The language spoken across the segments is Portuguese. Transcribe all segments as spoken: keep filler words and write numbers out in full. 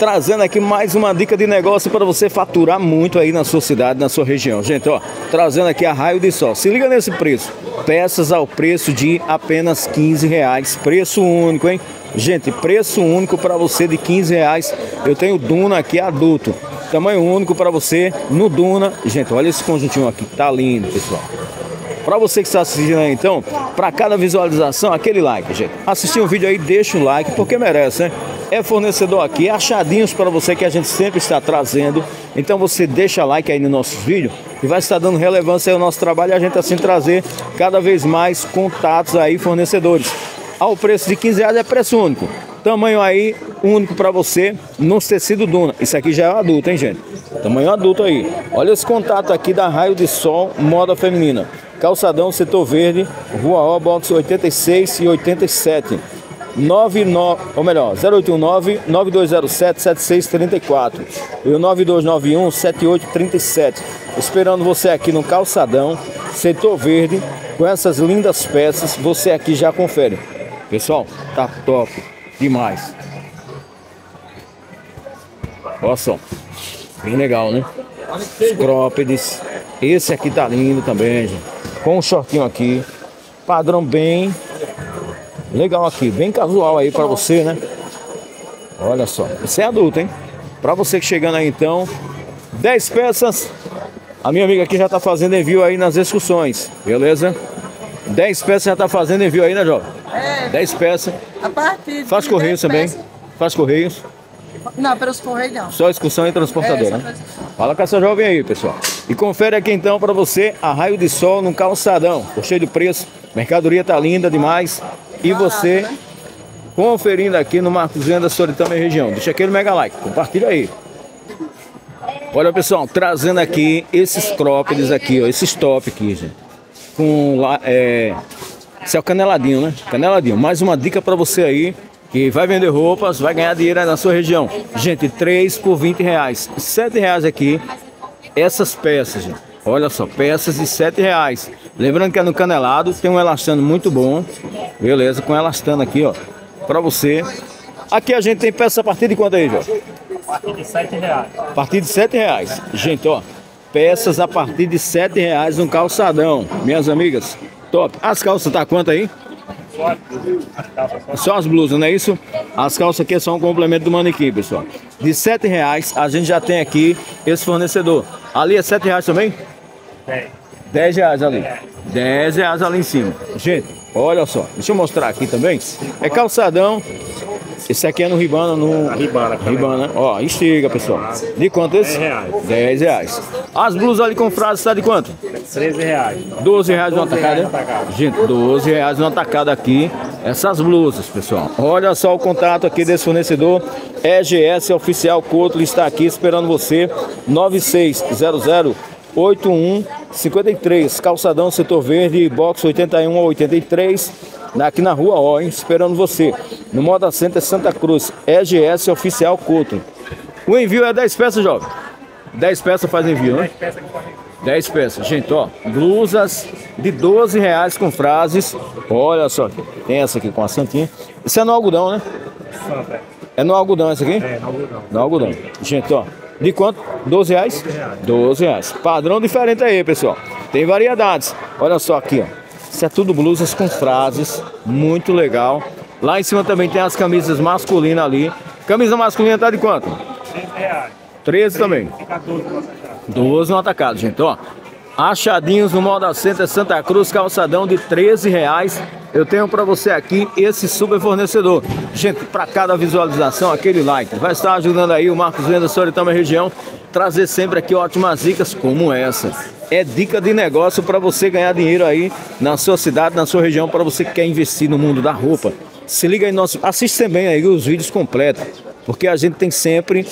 trazendo aqui mais uma dica de negócio para você faturar muito aí na sua cidade, na sua região. Gente, ó, trazendo aqui a Raio de Sol. Se liga nesse preço. Peças ao preço de apenas quinze reais. Preço único, hein? Gente, preço único para você de quinze reais. Eu tenho Duna aqui adulto. Tamanho único para você no Duna. Gente, olha esse conjuntinho aqui. Tá lindo, pessoal. Para você que está assistindo aí, então, para cada visualização, aquele like, gente. Assistir um vídeo aí, deixa um like, porque merece, né? É fornecedor aqui, achadinhos para você que a gente sempre está trazendo. Então você deixa like aí no nosso vídeo e vai estar dando relevância aí ao nosso trabalho e a gente assim trazer cada vez mais contatos aí, fornecedores. Ao preço de quinze reais é preço único. Tamanho aí único para você no tecido Duna. Isso aqui já é adulto, hein, gente? Tamanho adulto aí. Olha esse contato aqui da Raio de Sol, moda feminina. Calçadão, setor verde, Rua O, box oitenta e seis e oitenta e sete. nove nove, ou melhor, zero oito um nove, nove dois zero sete, sete seis três quatro e o nove dois nove um, sete oito três sete. Esperando você aqui no Calçadão, setor verde, com essas lindas peças. Você aqui já confere. Pessoal, tá top demais. Olha só, bem legal, né? Os croppeds. Esse aqui tá lindo também, gente. Com um shortinho aqui, padrão bem legal aqui, bem casual aí pra você, né? Olha só, esse é adulto, hein? Pra você que chegando aí, então, dez peças. A minha amiga aqui já tá fazendo envio aí nas excursões, beleza? dez peças já tá fazendo envio aí, né, jovem? É. dez peças. A partir Faz correios também? Faz correios? Não, pelos correios não. Só excursão e transportador, é, né? Fala com essa jovem aí, pessoal. E confere aqui então pra você a Raio de Sol no Calçadão. Gostei do preço, mercadoria tá linda demais. E você né? conferindo aqui no Marcos Vendas Soritama e região. Deixa aquele mega like, compartilha aí. Olha, pessoal, trazendo aqui esses croppeds aqui, ó, esses top aqui, gente. Com é, esse é o caneladinho, né? Caneladinho. Mais uma dica pra você aí que vai vender roupas, vai ganhar dinheiro aí na sua região. Gente, três por vinte reais. sete reais aqui. Essas peças, gente. Olha só, peças de sete reais. Lembrando que é no canelado, tem um elastano muito bom. Beleza, com elastano aqui, ó, pra você. Aqui a gente tem peça a partir de quanto aí, João? A partir de sete reais. A partir de sete reais. Gente, ó, peças a partir de sete reais no Calçadão. Minhas amigas, top. As calças tá quanto aí? Só as calças. Só as blusas, não é isso? As calças aqui é só um complemento do manequim, pessoal. De sete reais a gente já tem aqui esse fornecedor. Ali é sete reais também? dez. dez reais ali. dez reais ali em cima. Gente, olha só. Deixa eu mostrar aqui também. É calçadão. Esse aqui é no Ribana, no... Ribana. Ribana. Ó, estiga, pessoal. De quanto esse? dez reais. dez reais. As blusas ali com frase está de quanto? treze reais. doze reais no atacado, atacado. Gente, doze reais no atacado aqui. Essas blusas, pessoal. Olha só o contato aqui desse fornecedor. E G S Oficial Couto está aqui esperando você. nove seis zero zero oito um cinco três. Calçadão, setor verde, box oitenta e um a oitenta e três. Aqui na rua O, hein? Esperando você. No Moda Center Santa Cruz. E G S Oficial Couto. O envio é dez peças, jovem. dez peças faz envio, né? dez peças. Gente, ó. Blusas de doze reais com frases. Olha só. Tem essa aqui com a santinha. Isso é no algodão, né? Santa. É no algodão essa aqui? É, no algodão. No algodão. Gente, ó. De quanto? doze reais? doze reais. Padrão diferente aí, pessoal. Tem variedades. Olha só aqui, ó. Isso é tudo blusas com frases, muito legal. Lá em cima também tem as camisas masculinas ali. Camisa masculina tá de quanto? treze reais. treze também. Fica doze no atacado. doze no atacado, gente, ó. Achadinhos no Moda Center Santa Cruz, calçadão de treze reais. Eu tenho para você aqui esse super fornecedor. Gente, para cada visualização, aquele like. Vai estar ajudando aí o Marcos Vendas Soritama e região. Trazer sempre aqui ótimas dicas como essa. É dica de negócio para você ganhar dinheiro aí na sua cidade, na sua região, para você que quer investir no mundo da roupa. Se liga aí, nosso, assiste também aí os vídeos completos, porque a gente tem sempre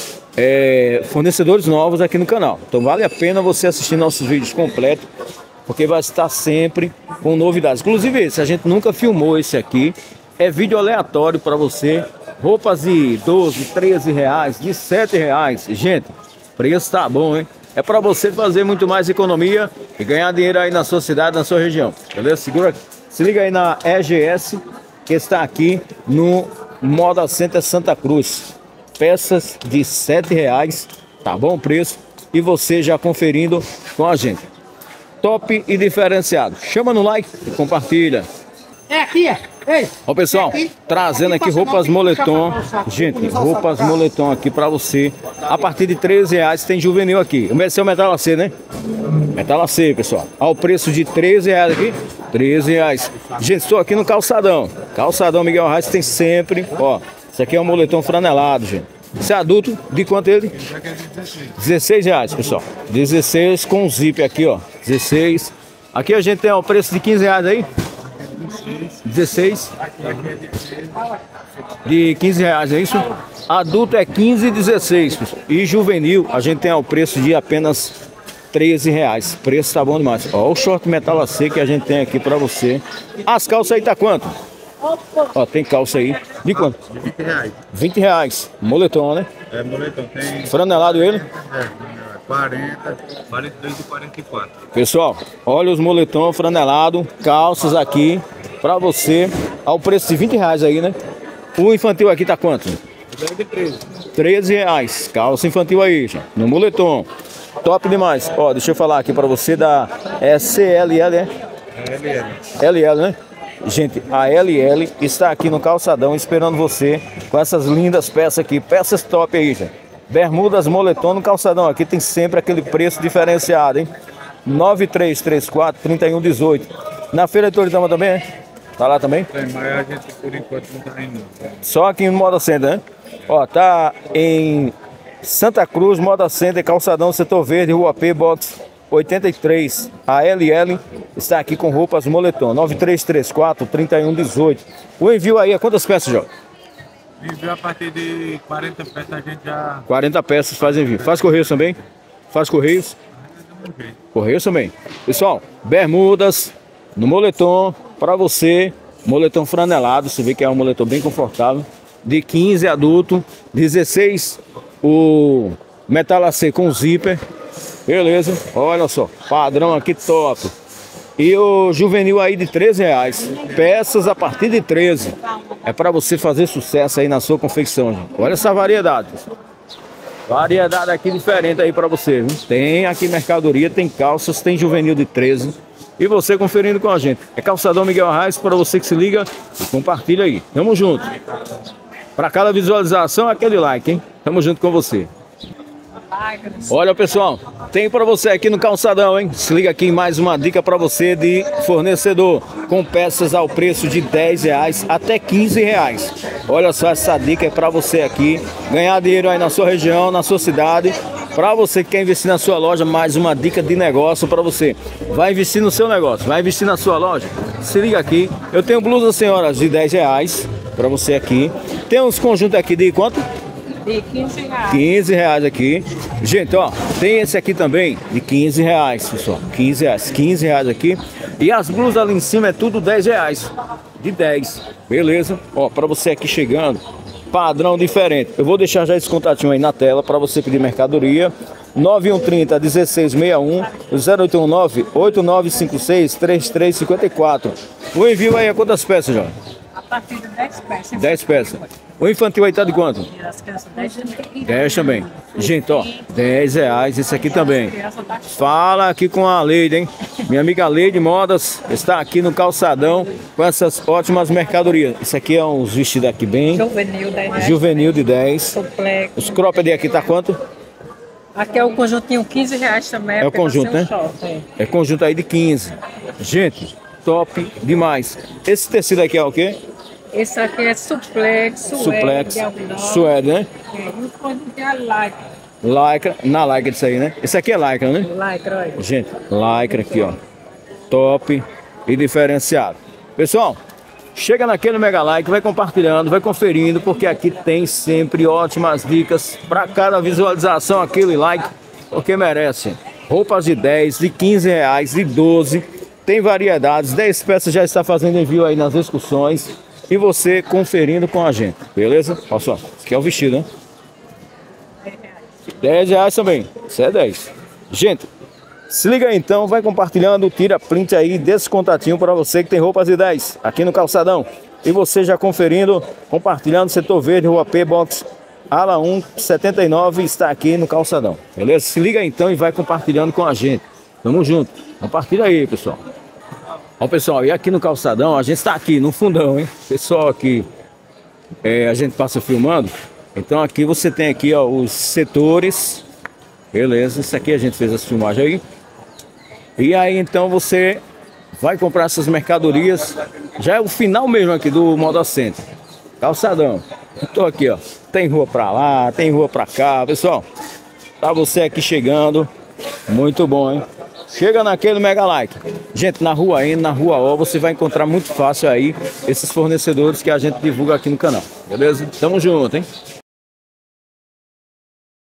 é, fornecedores novos aqui no canal. Então vale a pena você assistir nossos vídeos completos, porque vai estar sempre com novidades. Inclusive esse, a gente nunca filmou esse aqui. É vídeo aleatório para você. Roupas de doze, treze reais, de sete reais. Gente, preço tá bom, hein? É para você fazer muito mais economia e ganhar dinheiro aí na sua cidade, na sua região. Beleza? Segura, se liga aí na E G S, que está aqui no Moda Center Santa Cruz. peças de sete reais, tá bom o preço? E você já conferindo com a gente. Top e diferenciado. Chama no like e compartilha. É aqui, é. Ei. Ó, pessoal, trazendo aqui roupas moletom. Gente, roupas moletom aqui pra você. A partir de treze reais tem juvenil aqui. Esse é o Metalacê, né? Metalacê, pessoal. Ao preço de treze reais aqui. treze reais. Gente, estou aqui no Calçadão. Calçadão Miguel Reis tem sempre, ó. Isso aqui é um moletom franelado, gente. Esse é adulto, de quanto ele? dezesseis reais, pessoal. dezesseis com zip aqui, ó. dezesseis. Aqui a gente tem o preço de quinze reais aí. dezesseis. De quinze reais, é isso? Adulto é quinze e dezesseis, pessoal. E juvenil a gente tem o preço de apenas treze reais. Preço tá bom demais. Ó, o short Metalacê que a gente tem aqui pra você. As calças aí tá quanto? Ó, tem calça aí. De quanto? vinte reais. vinte reais. Moletom, né? É, moletom tem Franelado ele. é, quarenta, quarenta e dois e quarenta e quatro. Pessoal, olha os moletom franelado, calças aqui pra você. Ao preço de vinte reais aí, né? O infantil aqui tá quanto? treze reais. Calça infantil aí, gente. No moletom. Top demais. Ó, deixa eu falar aqui pra você da é C L L, é? L L. L L, né? Gente, a L L está aqui no Calçadão esperando você com essas lindas peças aqui. Peças top aí, gente. Bermudas, moletom no Calçadão. Aqui tem sempre aquele preço diferenciado, hein? nove três três quatro, três um um oito. Na Feira de Toritama também, é? Tá lá também? Tem, mas a gente por enquanto não tá indo. Só aqui no Moda Center, né? Ó, tá em Santa Cruz, Moda Center, Calçadão, Setor Verde, Rua P, Box oitenta e três. A L L está aqui com roupas moletom. nove três três quatro, três um um oito. O envio aí é quantas peças, Jó? Envio a partir de quarenta peças a gente já... quarenta peças faz envio. Faz correios também? Faz correios? Correios também. Pessoal, bermudas no moletom para você. Moletom franelado, você vê que é um moletom bem confortável. De quinze adulto, dezesseis o Metalacê com zíper. Beleza, olha só, padrão aqui top. E o juvenil aí de treze reais. Peças a partir de treze. É para você fazer sucesso aí na sua confecção, gente. Olha essa variedade. Variedade aqui diferente aí para você, viu? Tem aqui mercadoria, tem calças, tem juvenil de treze. E você conferindo com a gente. É Calçadão Miguel Reis para você que se liga e compartilha aí. Tamo junto. Para cada visualização, aquele like, hein? Tamo junto com você. Olha, pessoal, tem para você aqui no Calçadão, hein? Se liga aqui em mais uma dica para você de fornecedor com peças ao preço de dez reais até quinze reais. Olha só, essa dica é para você aqui ganhar dinheiro aí na sua região, na sua cidade. Para você que quer investir na sua loja, mais uma dica de negócio para você. Vai investir no seu negócio, vai investir na sua loja? Se liga aqui. Eu tenho blusas, senhoras, de dez reais para você aqui. Tem uns conjuntos aqui de quanto? De quinze reais. quinze reais aqui. Gente, ó, tem esse aqui também de quinze reais, pessoal. quinze reais. quinze reais aqui. E as blusas ali em cima é tudo dez reais. De dez. Beleza? Ó, para você aqui chegando, padrão diferente. Eu vou deixar já esse contatinho aí na tela para você pedir mercadoria. nove um três zero, um seis seis um, zero oito um nove, oito nove cinco seis, três três cinco quatro. O envio aí é quantas peças, João? A partir de dez peças. dez peças. O infantil aí tá de quanto? As crianças dez também. dez também. Gente, ó, dez reais esse aqui também. Fala aqui com a Leide, hein? Minha amiga Leide Modas está aqui no Calçadão com essas ótimas mercadorias. Isso aqui é uns vestidos aqui bem... Juvenil dez reais. Juvenil de dez. Suplex. Os cropped aqui tá quanto? Aqui é o conjuntinho quinze reais também. É o conjunto, né? Short, é. É conjunto aí de quinze. Gente, top demais. Esse tecido aqui é o quê? Esse aqui é suplex, suede, Suplex, de algodão. suede, né? É, e o conjunto é lycra. Lycra, na lycra disso aí, né? Esse aqui é lycra, né? Lycra, olha. Gente, lycra aqui, ó. Top e diferenciado. Pessoal, chega naquele mega like, vai compartilhando, vai conferindo, porque aqui tem sempre ótimas dicas para cada visualização, aquele like, porque merece. Roupas de dez, de quinze reais, de doze, tem variedades, dez peças já está fazendo envio aí nas excursões. E você conferindo com a gente, beleza? Olha só, esse aqui é o vestido, né? dez reais também, isso é dez. Gente, se liga aí então, vai compartilhando, tira print aí desse contatinho para você que tem roupas de dez aqui no Calçadão. E você já conferindo, compartilhando, Setor Verde, Rua P, Box ala um setenta e nove está aqui no Calçadão, beleza? Se liga então e vai compartilhando com a gente. Tamo junto. Compartilha aí, pessoal. Ó, pessoal, e aqui no Calçadão, a gente está aqui no fundão, hein? Pessoal, aqui é, a gente passa filmando. Então aqui você tem aqui, ó, os setores. Beleza, isso aqui a gente fez essa filmagem aí. E aí então você vai comprar essas mercadorias. Já é o final mesmo aqui do Moda Center. Calçadão. Tô aqui, ó. Tem rua pra lá, tem rua pra cá, pessoal. Tá você aqui chegando. Muito bom, hein? Chega naquele mega like. Gente, na rua N, na rua O, você vai encontrar muito fácil aí esses fornecedores que a gente divulga aqui no canal. Beleza? Tamo junto, hein?